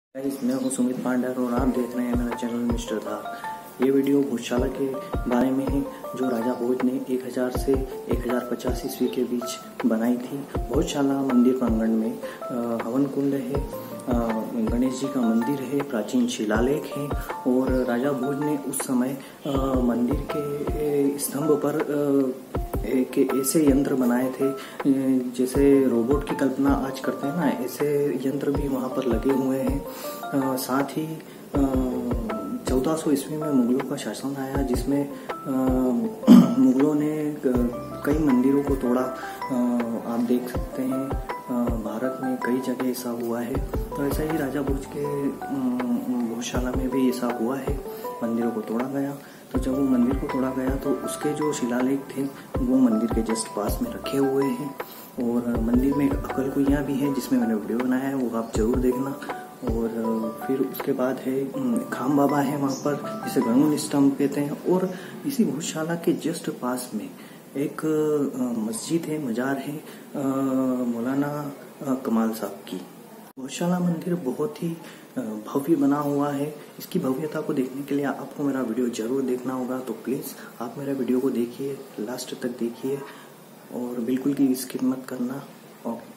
Guys, मैं हूं सुमित पांडे और आप देख रहे हैं मेरा चैनल मिस्टर धार। ये वीडियो भोजशाला के बारे में है जो राजा भोज ने 1000 से 1050 ईस्वी के बीच बनाई थी। भोजशाला मंदिर प्रांगण में हवन कुंड है, गणेश जी का मंदिर है, प्राचीन शिलालेख है और राजा भोज ने उस समय मंदिर के स्तंभ पर एक ऐसे यंत्र बनाए थे जैसे रोबोट की कल्पना आज करते हैं ना, ऐसे यंत्र भी वहां पर लगे हुए हैं। साथ ही 1400 ईस्वी में मुगलों का शासन आया जिसमें मुगलों ने कई मंदिरों को तोड़ा। आप देख सकते हैं भारत में कई जगह ऐसा हुआ है, तो ऐसा ही राजा भोज के भोजशाला में भी ऐसा हुआ है, मंदिरों को तोड़ा गया। तो जब वो मंदिर को तोड़ा गया तो उसके जो शिलालेख थे वो मंदिर के जस्ट पास में रखे हुए हैं और मंदिर में एक अकल कुइयाँ भी है जिसमें मैंने वीडियो बनाया है, वो आप जरूर देखना। और फिर उसके बाद है खाम बाबा है वहाँ पर, जिसे गणुन स्तंभ कहते हैं। और इसी भोजशाला के जस्ट पास में एक मस्जिद है, मजार है मौलाना कमाल साहब की। भोजशाला मंदिर बहुत ही भव्य बना हुआ है। इसकी भव्यता को देखने के लिए आपको मेरा वीडियो जरूर देखना होगा, तो प्लीज आप मेरा वीडियो को देखिए, लास्ट तक देखिए और बिल्कुल भी स्किप मत करना। ओके।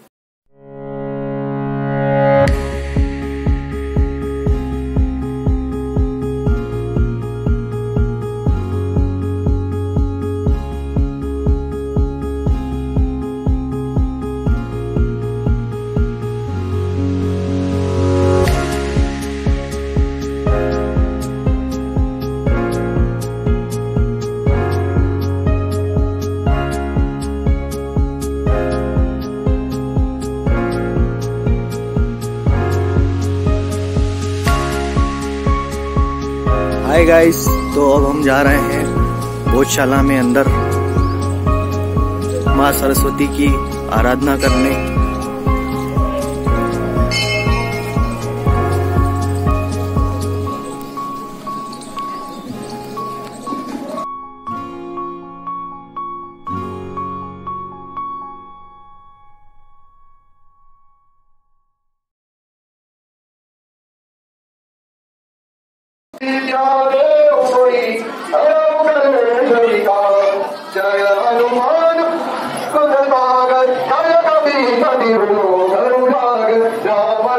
हाय गाइस, तो अब हम जा रहे हैं भोजशाला में अंदर माँ सरस्वती की आराधना करने। जय हनुमान जय कवि राम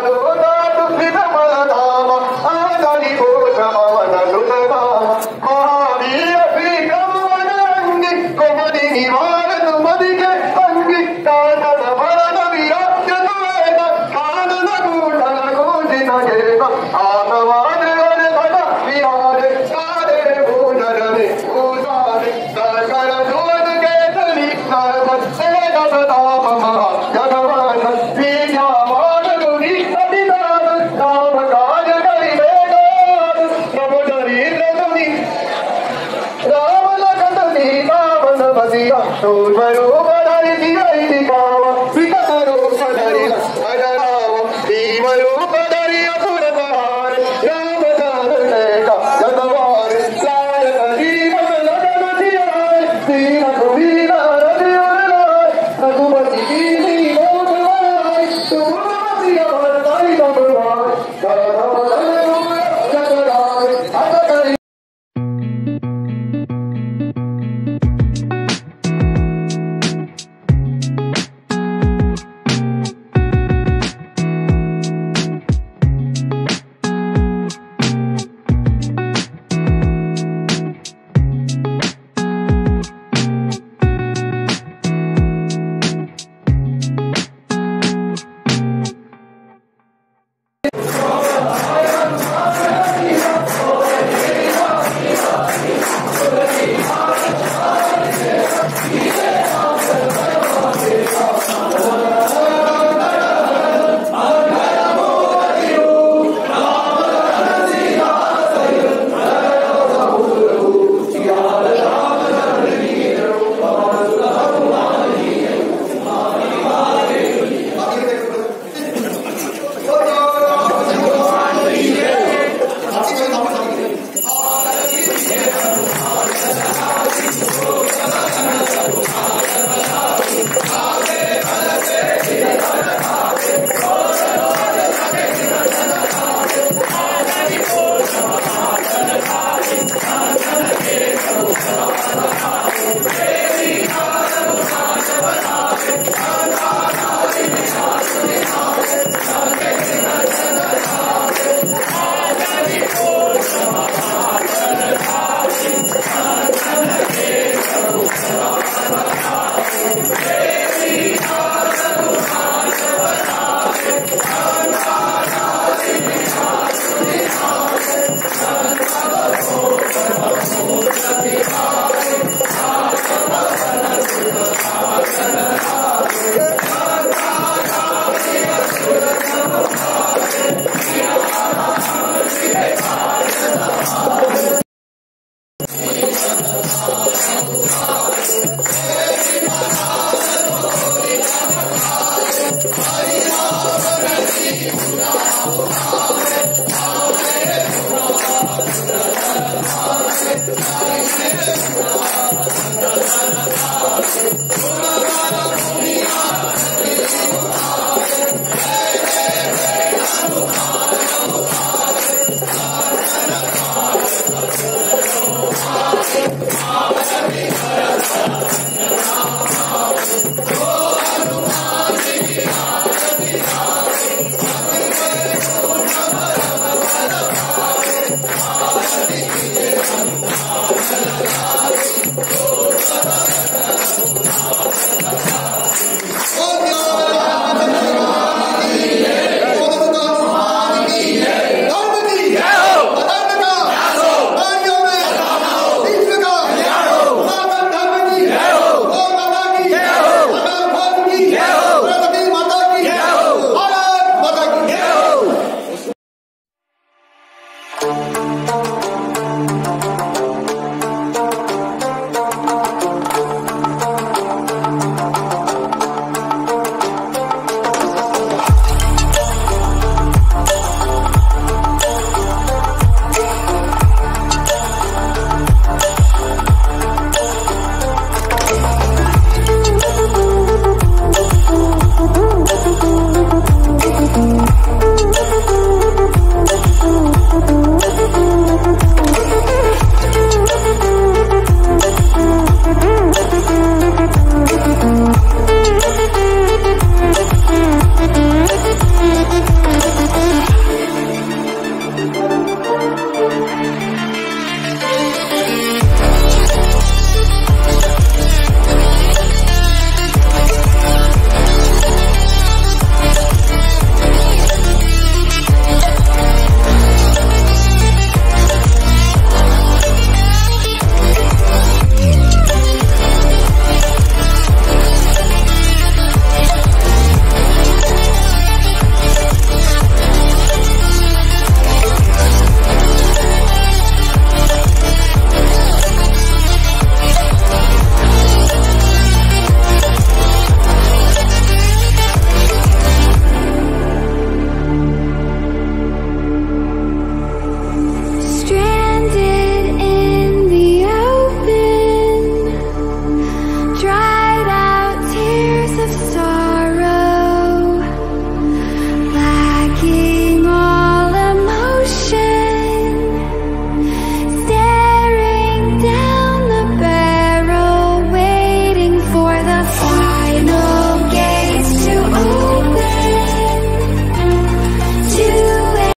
आरती कीजिए, हम